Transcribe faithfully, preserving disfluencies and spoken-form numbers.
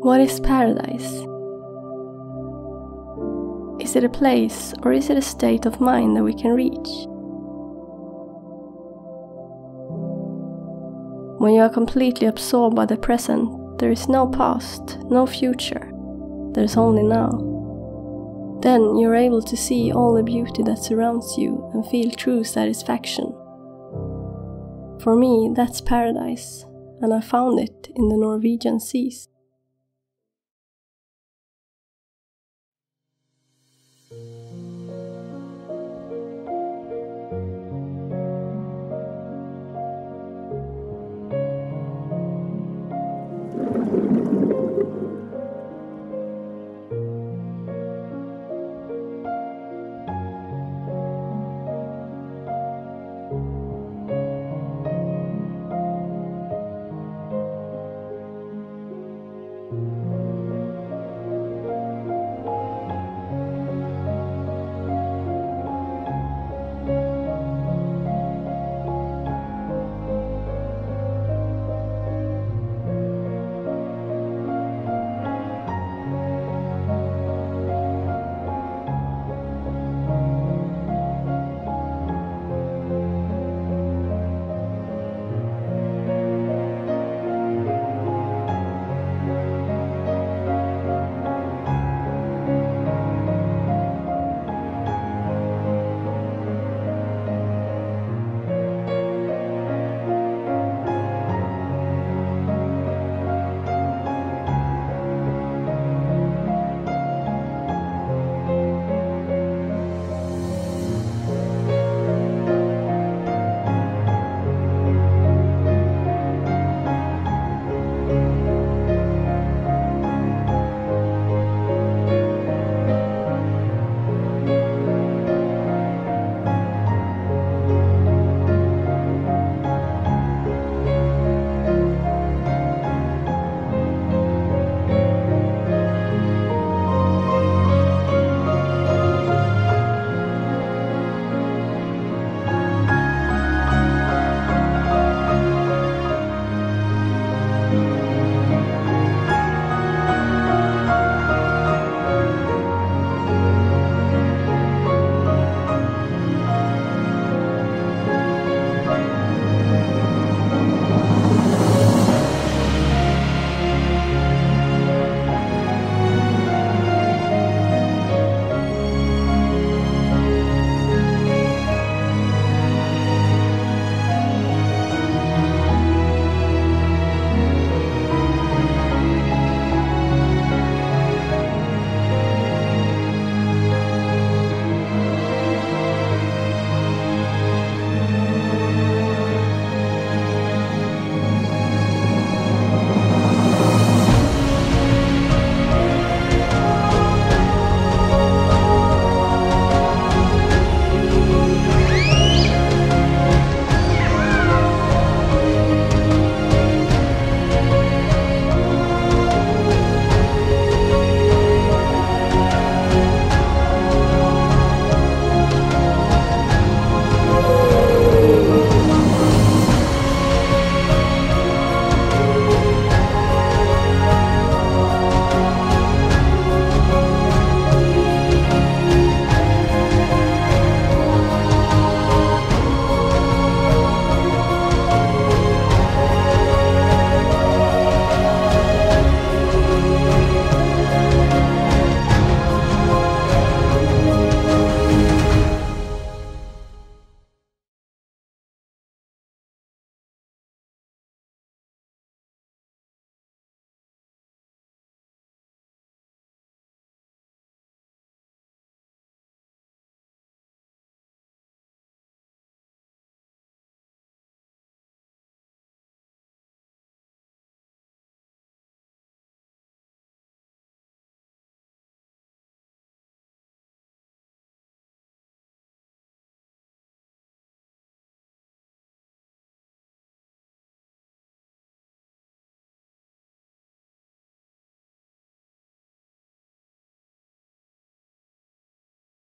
What is paradise? Is it a place, or is it a state of mind that we can reach? When you are completely absorbed by the present, there is no past, no future, there is only now. Then you're able to see all the beauty that surrounds you and feel true satisfaction. For me, that's paradise, and I found it in the Norwegian seas.